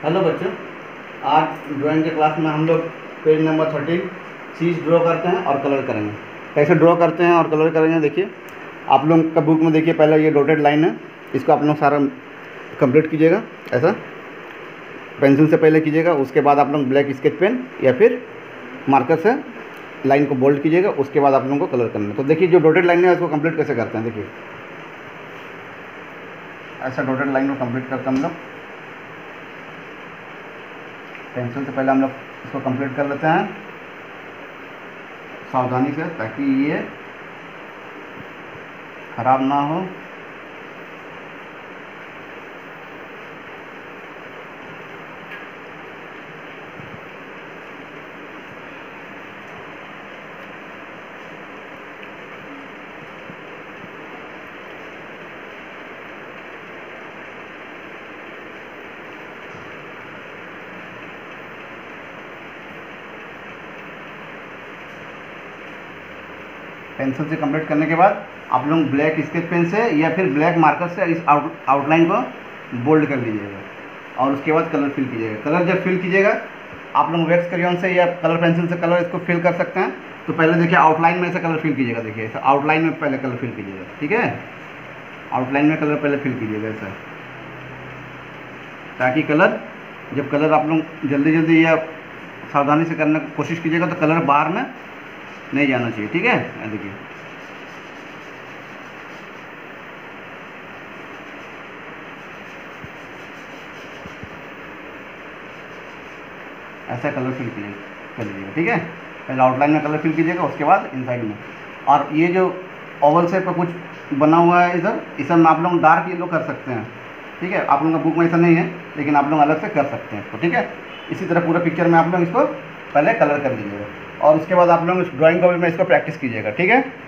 Hello बच्चों, आज drawing के क्लास में हम लोग पेज नंबर 13 चीज़ ड्रॉ करते हैं और कलर करेंगे। कैसे ड्रॉ करते हैं और कलर करेंगे देखिए। आप लोग का बुक में देखिए, पहले ये डॉटेड लाइन है, इसको आप लोग सारा कंप्लीट कीजिएगा। ऐसा पेंसिल से पहले कीजिएगा, उसके बाद आप लोग ब्लैक स्केच पेन या फिर मार्कर से लाइन को बोल्ड कीजिएगा। उसके बाद आप लोगों को कलर करना है। तो देखिए जो डॉटेड लाइन है उसको कंप्लीट कैसे करते हैं। देखिए ऐसा डॉटेड लाइन को कंप्लीट करते हैं हम लोग पेंसिल से पहले। हम लोग इसको कंप्लीट कर लेते हैं सावधानी से, ताकि ये खराब ना हो। पेंसिल से कंप्लीट करने के बाद आप लोग ब्लैक स्केच पेन से या फिर ब्लैक मार्कर से इस आउटलाइन को बोल्ड कर लीजिएगा और उसके बाद कलर फिल कीजिएगा। कलर जब फिल कीजिएगा आप लोग वैक्स क्रेयॉन से या कलर पेंसिल से कलर इसको फिल कर सकते हैं। तो पहले देखिए आउटलाइन में से कलर फिल कीजिएगा। देखिए ऐसा आउटलाइन में पहले कलर फिल कीजिएगा, ठीक है। आउटलाइन में कलर पहले फिल कीजिएगा ऐसा, ताकि कलर जब कलर आप लोग जल्दी जल्दी या सावधानी से करने की कोशिश कीजिएगा तो कलर बाहर में नहीं जाना चाहिए, ठीक है। देखिए ऐसा कलर फिल कर लीजिएगा, ठीक है। पहले आउटलाइन में कलर फिल कीजिएगा, उसके बाद इनसाइड में। और ये जो ओवल शेप का कुछ बना हुआ है इधर, इस में आप लोग डार्क येलो कर सकते हैं, ठीक है। आप लोगों का बुक में ऐसा नहीं है, लेकिन आप लोग अलग से कर सकते हैं इसको, ठीक है। इसी तरह पूरा पिक्चर में आप लोग इसको पहले कलर कर लीजिएगा और उसके बाद आप लोग इस ड्राइंग को भी में इसको प्रैक्टिस कीजिएगा, ठीक है।